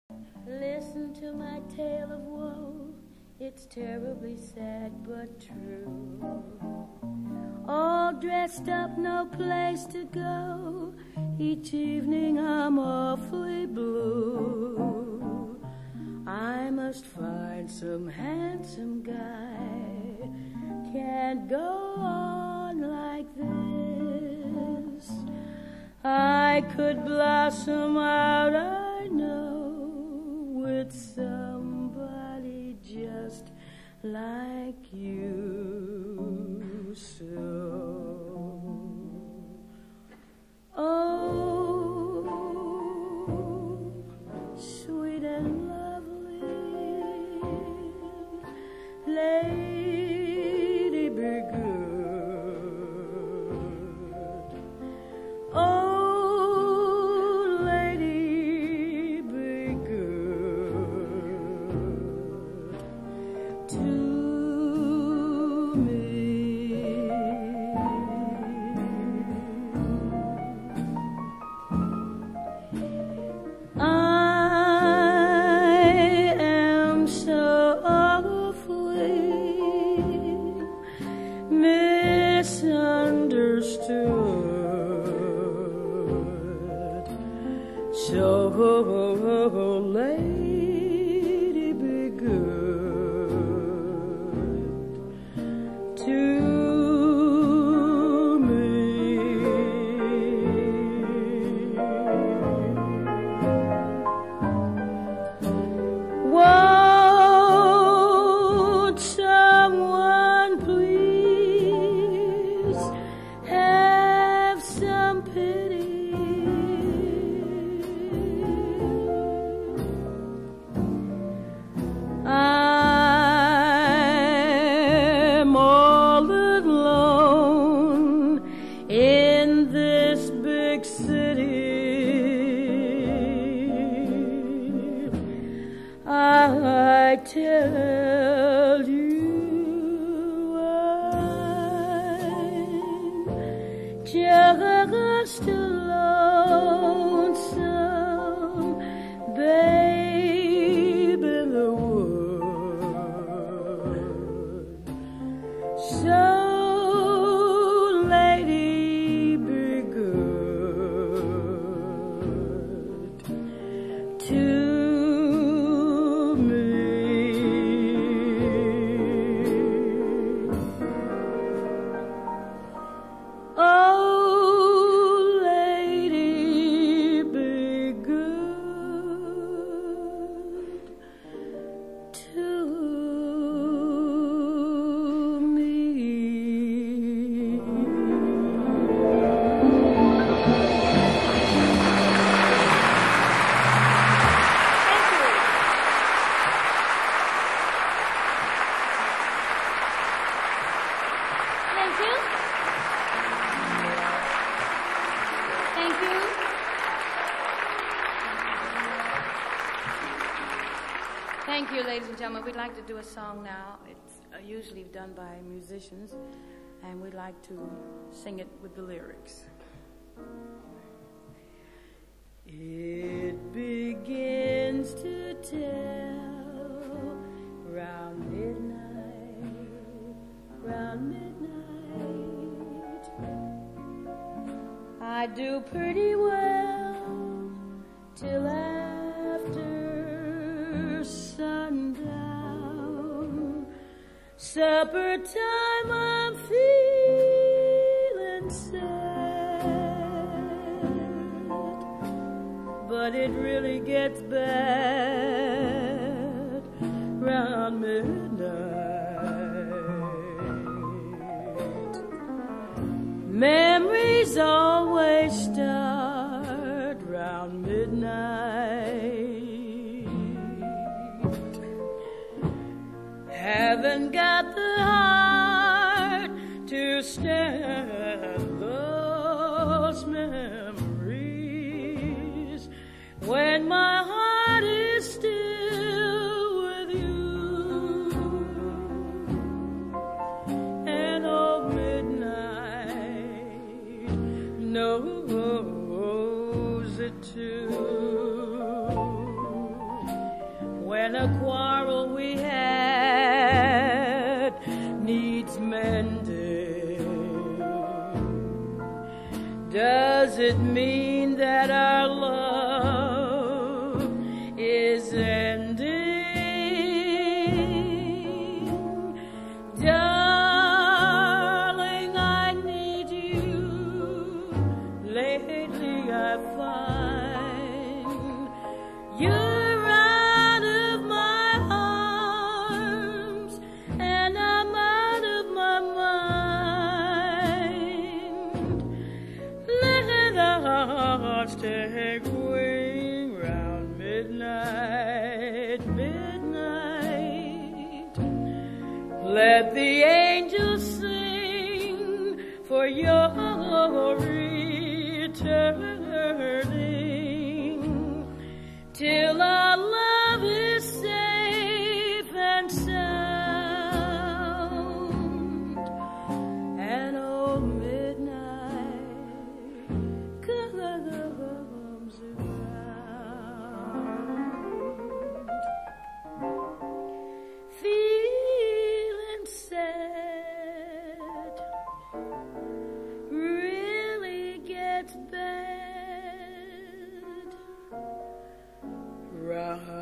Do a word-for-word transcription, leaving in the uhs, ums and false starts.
Listen to my tale of woe, it's terribly sad but true. All dressed up, no place to go, each evening I'm awfully blue. I must find some handsome guy, can't go on like this. I could blossom out, I know, with somebody just like you. So, oh, sweet and lovely lady, be good. Oh, lady, be good to me. I am so awfully misunderstood. So, lady, be good to me. Won't someone please have some pity? I'm all alone in this big city. I tell you, I'm just a lonesome babe in the wood. So, lady, be good to me. Oh, lady, be good to me. Thank you. Thank you. Thank you, ladies and gentlemen. We'd like to do a song now. It's uh, usually done by musicians, and we'd like to sing it with the lyrics. It begins to tell round midnight, round midnight. I do pretty well till after sundown. Supper time, I'm feeling sad, but it really gets bad round midnight. Memories always start round midnight. Haven't got the heart to stand those memories when my heart is still with you. And oh, midnight knows it too. when a quarrel we had needs mending? Does it mean that our love is ending? Darling, I need you. Lately I find you're out of my arms and I'm out of my mind. Let our hearts take wing round midnight, midnight. Let the angels sing for your returning, till our love is safe and sound. And oh, midnight comes around, feeling sad really gets bad. Round